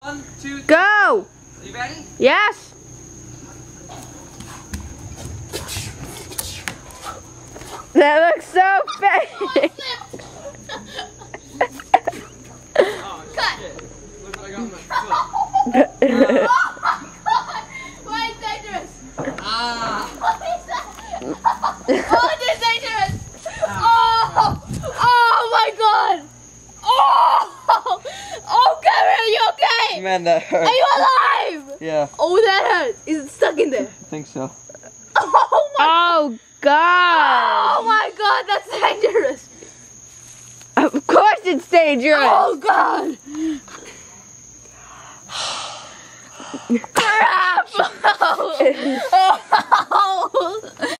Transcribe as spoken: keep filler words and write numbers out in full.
One, two, three. Go! Are you ready? Yes! That looks so fake! Oh, Cut. shit. Look what I got on my foot. Oh my god! Why is it dangerous? Ah. What is that? Oh, this is dangerous! Oh! Oh my god! Oh! Oh, Cameron, are you okay? Man, that hurt. Are you alive? Yeah, Oh, that hurts. Is it stuck in there? I think so. Oh my! Oh God! Oh my god, that's dangerous! Of course it's dangerous! Oh god! Crap! Oh.